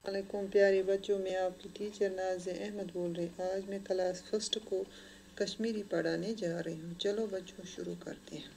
वालेकुम प्यारे बच्चों, मैं आपकी टीचर नाज़िया अहमद बोल रही। आज मैं क्लास फर्स्ट को कश्मीरी पढ़ाने जा रही हूँ। चलो बच्चों शुरू करते हैं।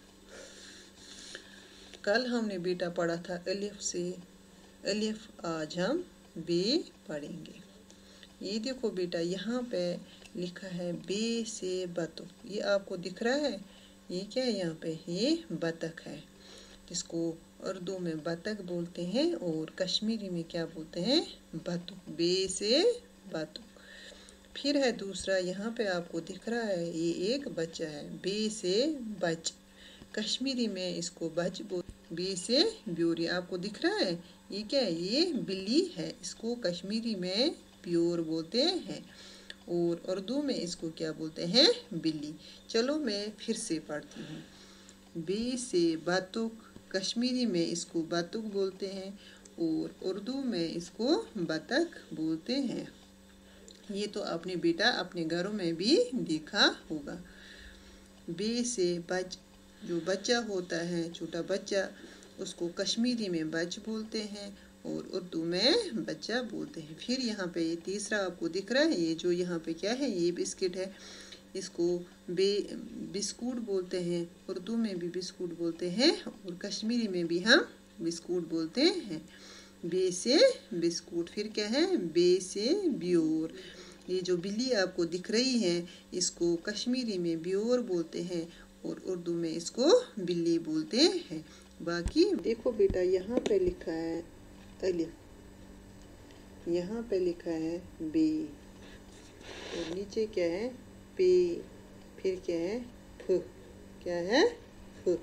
कल हमने बेटा पढ़ा था अलिफ से अलिफ, आज हम बे पढ़ेंगे। ये देखो बेटा, यहाँ पे लिखा है बे से बतख। ये आपको दिख रहा है? ये क्या है यहाँ पे? ये बतख है, जिसको उर्दू में बतख बोलते हैं और कश्मीरी में क्या बोलते हैं? बतख। बे से बतख। फिर है दूसरा, यहाँ पे आपको दिख रहा है ये एक बच्चा है, बे से बच। कश्मीरी में इसको बच बोल। बे से ब्योरी, आपको दिख रहा है ये क्या है? ये बिल्ली है, इसको कश्मीरी में प्योर बोलते हैं और उर्दू में इसको क्या बोलते हैं? बिल्ली। चलो मैं फिर से पढ़ती हूँ। बे से बतख, कश्मीरी में इसको बतख बोलते हैं और उर्दू में इसको बतख बोलते हैं। ये तो आपने बेटा अपने घरों में भी देखा होगा। बे से बच, जो बच्चा होता है, छोटा बच्चा, उसको कश्मीरी में बच बोलते हैं और उर्दू में बच्चा बोलते हैं। फिर यहाँ पे ये तीसरा आपको दिख रहा है, ये जो यहाँ पे क्या है? ये बिस्किट है, इसको बिस्कुट बोलते हैं। उर्दू में भी बिस्कुट बोलते हैं और कश्मीरी में भी हम बिस्कुट बोलते हैं। बे से बिस्कुट। फिर क्या है? बे से ब्योर। ये जो बिल्ली आपको दिख रही है, इसको कश्मीरी में ब्योर बोलते हैं और उर्दू में इसको बिल्ली बोलते हैं। बाकी देखो बेटा, यहाँ पे लिखा है अलिफ, यहाँ पे लिखा है बे और नीचे क्या है? पे। फिर क्या है? फ। क्या है? फ।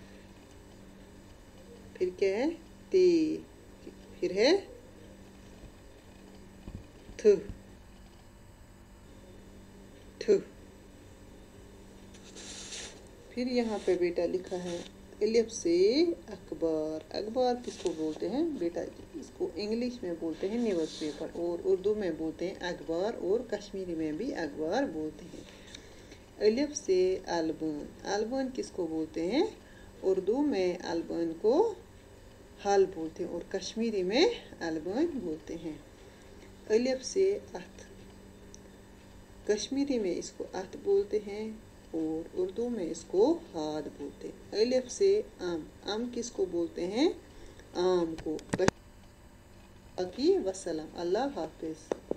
फिर क्या है? ते। फिर है थ। ठ। फिर यहाँ पे बेटा लिखा है अलिफ से अखबार। अखबार किसको बोलते हैं बेटा? इसको इंग्लिश में बोलते हैं न्यूज़पेपर और उर्दू में बोलते हैं अखबार और कश्मीरी में भी अखबार बोलते हैं। अलिफ से अलबन। अलबन किसको बोलते हैं? उर्दू में अलबन को हाल बोलते हैं और कश्मीरी में अलबन बोलते हैं। अलिफ से अथ, कश्मीरी में इसको अथ बोलते हैं और उर्दू में इसको हाद बोलते हैं। अलिफ से आम। आम किसको बोलते हैं? आम को। बाकी वसलम। अल्लाह हाफिज।